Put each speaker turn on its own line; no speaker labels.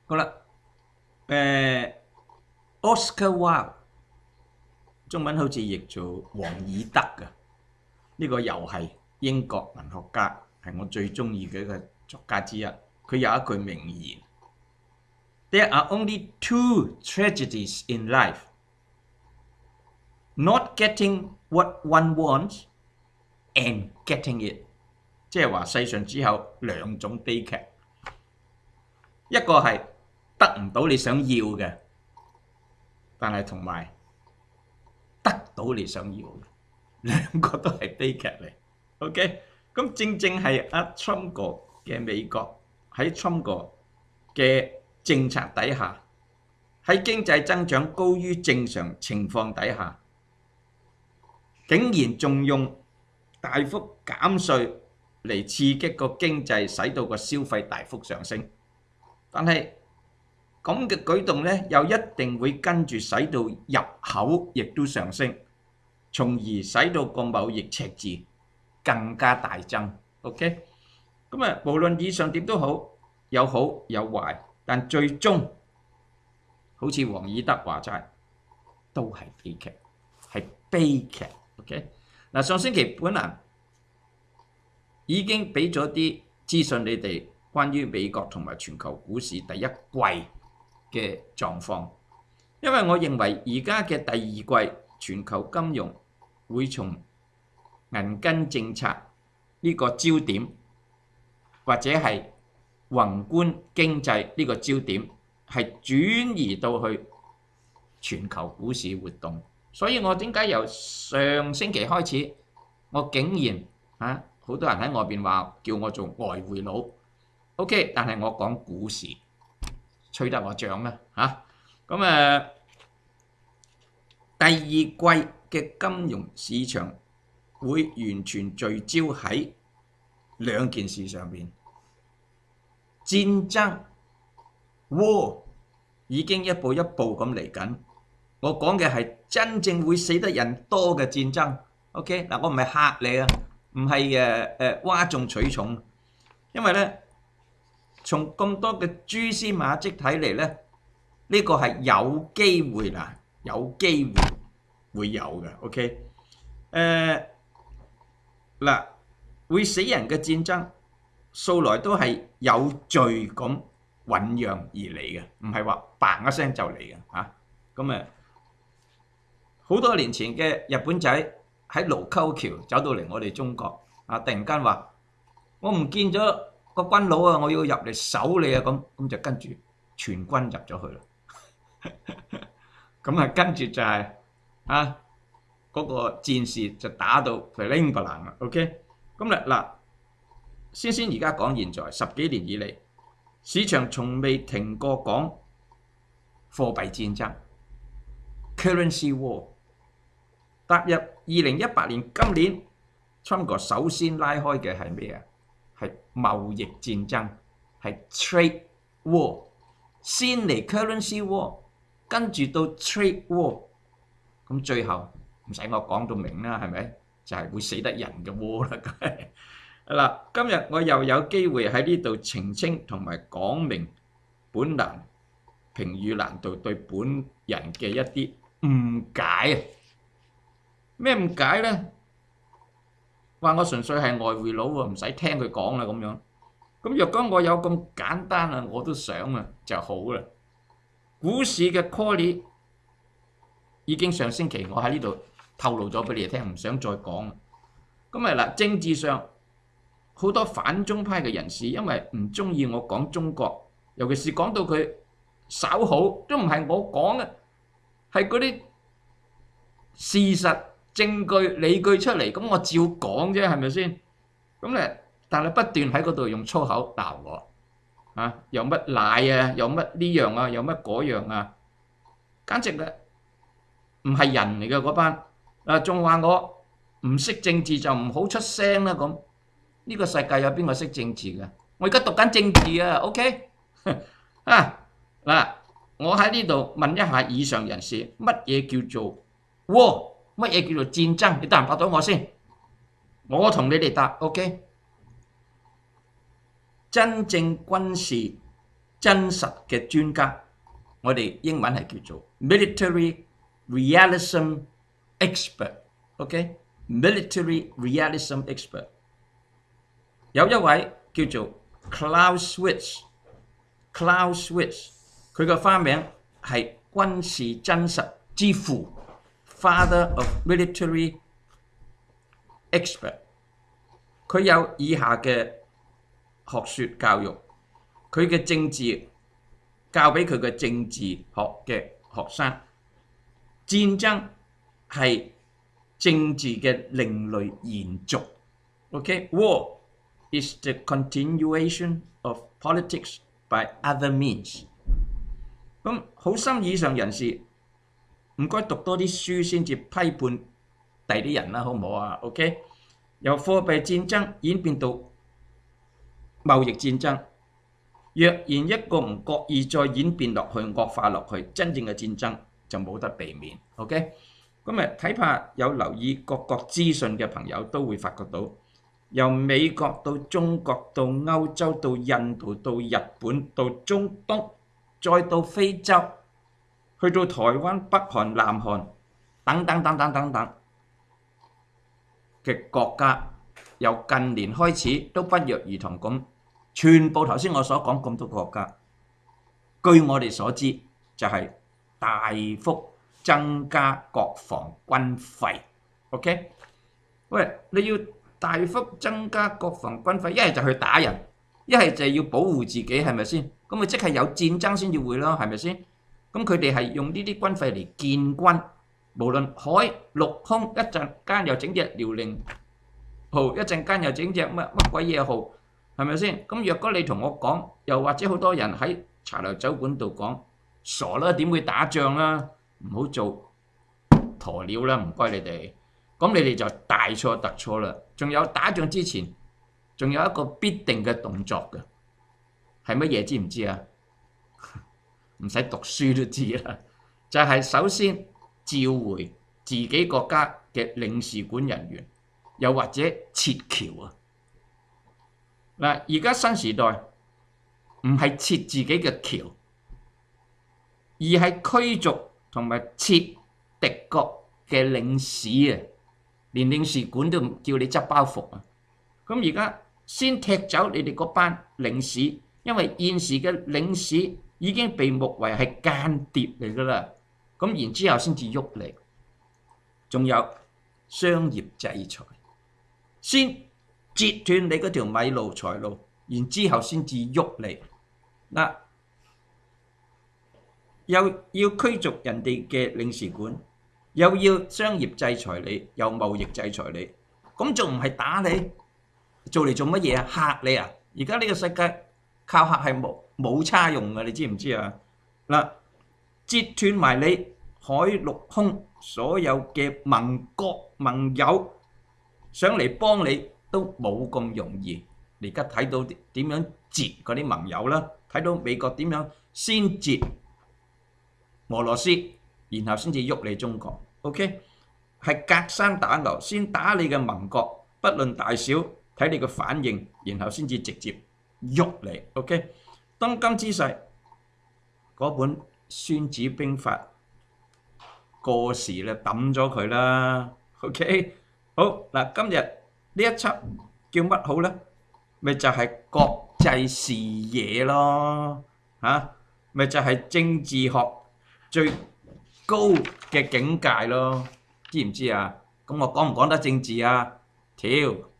好啦，Oscar Wilde 中文好似譯做王爾德嘅，呢個又係英國文學家，係我最中意嘅一個作家之一。佢有一句名言：There are only two tragedies in life. Not getting what one wants and getting it， 即係話世上只有兩種悲劇，一個係得唔到你想要嘅，但係同埋得到你想要嘅，兩個都係悲劇嚟。OK， 咁正正係阿 Trump 哥嘅美國喺 Trump 哥嘅政策底下，喺經濟增長高於正常情況底下，竟然仲用大幅減稅嚟刺激個經濟，使到個消費大幅上升。但係咁嘅舉動呢，又一定會跟住使到入口亦都上升，從而使到個貿易赤字更加大增。OK， 咁啊，無論以上點都好，有好有壞，但最終好似王爾德話齋，都係悲劇，係悲劇。OK， 嗱，上星期本來已經俾咗啲資訊你哋，關於美國同埋全球股市第一季嘅狀況，因為我認為而家嘅第二季全球金融會從銀根政策呢個焦點，或者係宏觀經濟呢個焦點，係轉移到去全球股市活動。所以我點解由上星期開始，我竟然好多人喺外邊話叫我做外匯佬 ，OK， 但係我講股市，吹得我漲啦嚇。咁第二季嘅金融市場會完全聚焦喺兩件事上邊，戰爭 war 已經一步一步咁嚟緊。我講嘅係真正會死得人多嘅戰爭。OK， 嗱，我唔係嚇你啊，唔係嘩眾取寵，因為咧從咁多嘅蛛絲馬跡睇嚟咧，呢個係有機會啦，有機會有嘅。OK， 嗱，會死人嘅戰爭，素來都係有序咁醖釀而嚟嘅，唔係話嘭一聲就嚟嘅嚇。咁好多年前嘅日本仔喺盧溝橋走到嚟我哋中國突然間話：我唔見咗個軍佬啊，我要入嚟守你啊！咁就跟住全軍入咗去啦。咁跟住就係嗰個戰事就打到佢拎不冷啦。OK， 咁嗱，先而家講現在10幾年以嚟，市場從未停過講貨幣戰爭 （currency war）。踏入2018年今年 ，Trump 哥首先拉開嘅係咩啊？係貿易戰爭，係 trade war。先嚟 currency war， 跟住到 trade war， 咁最後唔使我講到明啦，係咪？就係會死得人嘅 war 啦。嗱，今日我又有機會喺呢度澄清同埋講明本欄評語欄度對本人嘅一啲誤解啊！咩誤解呢？話我純粹係外匯佬喎，唔使聽佢講啦咁樣。咁若果我有咁簡單啊，我都想啊就好啦。股市嘅 call 已經上星期我喺呢度透露咗俾你哋聽，唔想再講。咁嗱，政治上好多反中派嘅人士，因為唔中意我講中國，尤其是講到佢稍好，都唔係我講嘅，係嗰啲事實證據理據出嚟，咁我照講啫，係咪先？咁咧，但係不斷喺嗰度用粗口鬧我，又乜奶啊，又乜呢樣啊，又乜嗰樣啊，簡直咧唔係人嚟嘅嗰班，仲話我唔識政治就唔好出聲啦咁。呢個世界有邊個識政治嘅？我而家讀緊政治啊 ，OK？ 嗱，我喺呢度問一下以上人士，乜嘢叫做 war？ 乜嘢叫做戰爭？你答唔答到我先？我同你哋答 ，OK？ 真正軍事、 真實嘅專家，我哋英文係叫做 military realism expert。OK，military realism expert。有一位叫做 Clausewitz，佢嘅花名係軍事真實之父 ，Father of Military Expert。佢有以下嘅學説教育，佢嘅政治教俾佢嘅政治學嘅學生，戰爭係政治嘅另類延續。OK，war is the continuation of politics by other means。咁好心以上人士，唔該讀多啲書先至批判第啲人啦，好唔好啊 ？OK， 由貨幣戰爭演變到貿易戰爭，若然一個唔覺意再演變落去、惡化落去，真正嘅戰爭就冇得避免。OK， 咁睇怕有留意各國資訊嘅朋友都會發覺到，由美國到中國到歐洲到印度到日本到中東，再到非洲，去到台灣、北韓、南韓等等嘅國家，由近年開始都不約而同咁，全部頭先我所講咁多國家，據我哋所知就係大幅增加國防軍費。OK， 喂，你要大幅增加國防軍費，一係就去打人，一係就要保護自己，係咪先？咁咪即係有戰爭先至會咯，係咪先？咁佢哋係用呢啲軍費嚟建軍，無論海陸空，一陣間又整隻遼寧號，一陣間又整隻乜鬼嘢號，係咪先？咁若果你同我講，又或者好多人喺茶樓酒館度講，傻啦，點會打仗啦？唔好做鴕鳥啦，唔該你哋。咁你哋就大錯特錯啦。仲有打仗之前，仲有一個必定嘅動作嘅，係乜嘢知唔知啊？唔使讀書都知啦，就係首先召回自己國家嘅領事館人員，又或者撤僑啊。嗱，而家新時代唔係撤自己嘅僑，而係驅逐同埋撤敵國嘅領事啊！連領事館都唔叫你執包袱啊！咁而家先踢走你哋嗰班領事，因為現時嘅領事已經被目為係間諜嚟㗎啦。咁然之後先至喐你，仲有商業制裁，先截斷你嗰條米路財路，然之後先至喐你。嗱，又要驅逐人哋嘅領事館，又要商業制裁你，又貿易制裁你，咁仲唔係打你？做嚟做乜嘢啊？嚇你啊！而家呢個世界靠嚇係冇叉用嘅，你知唔知啊？嗱，截斷埋你海陸空所有嘅盟國盟友，想嚟幫你都冇咁容易。你而家睇到點樣截嗰啲盟友啦？睇到美國點樣先截俄羅斯，然後先至喐你中國。OK， 係隔山打牛，先打你嘅盟國，不論大小，睇你嘅反應，然後先至直接喐你。OK， 當今之勢，嗰本《孫子兵法》過時啦，抌咗佢啦。OK， 好嗱，今日呢一輯叫乜好咧？咪就係國際視野咯，咪就係政治學最高嘅境界咯，知唔知啊？咁我講唔講得政治啊？條